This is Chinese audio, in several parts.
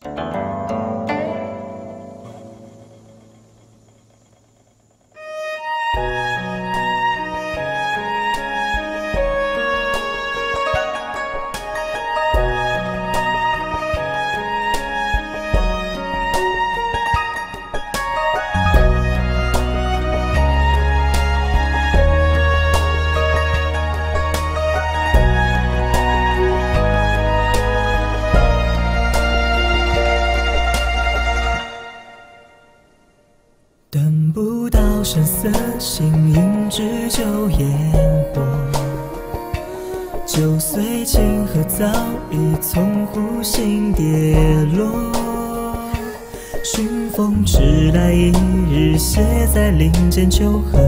等不到声色形影，只求烟火。酒碎情河早已从湖心跌落。寻风迟来一日，写在林间秋荷。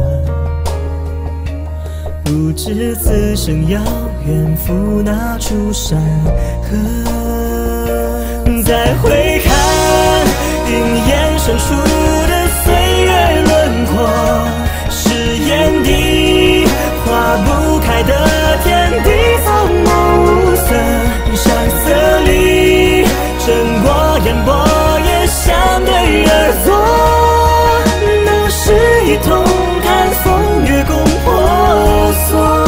不知此生遥远，赴那处山河。再回看云烟深处的岁月轮廓，是眼底化不开的天地，草木无色，山色里争过烟波，也相对而坐。那是一同看风月共婆娑。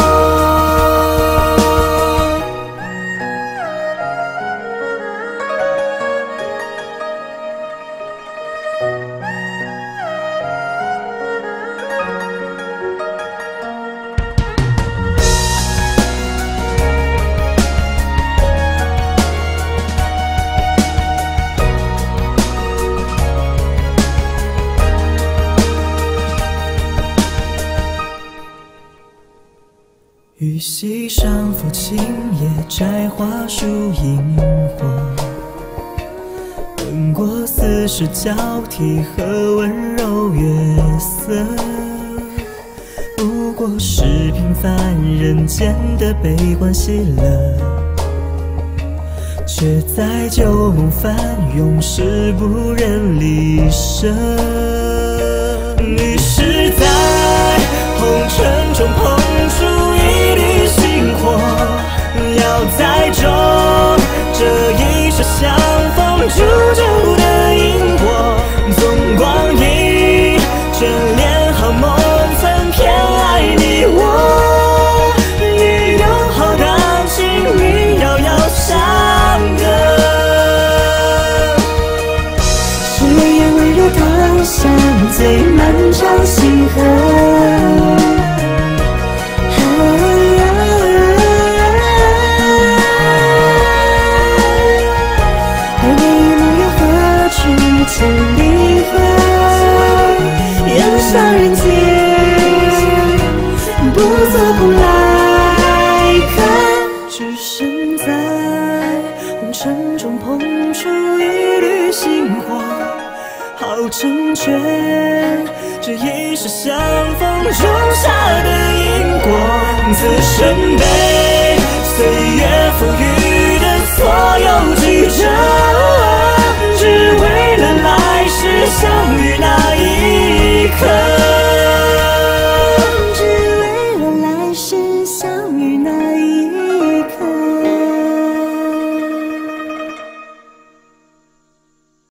玉溪上抚青叶，摘花树萤火。问过四时交替，何温柔月色？不过是平凡人间的悲欢喜乐，却在旧梦翻涌时不忍离舍。于是在红尘中碰出一缕星火，要栽种这一世相逢铸就的因果。纵光阴眷恋好梦，曾偏爱你我，你有好感情，你遥遥相隔。誓言温柔檀香，最漫长星河。千里河，远向人间，不做空来看。只身在红尘中碰出一缕星火，好成全这一世相逢种下的因果。此生被岁月赋予